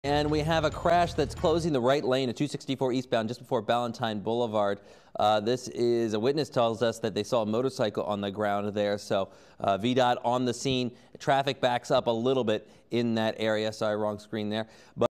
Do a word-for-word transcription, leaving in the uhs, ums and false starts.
And we have a crash that's closing the right lane at two sixty-four eastbound just before Ballentine Boulevard. Uh, this is, a witness tells us that they saw a motorcycle on the ground there. So uh, V DOT on the scene. Traffic backs up a little bit in that area. Sorry, wrong screen there. But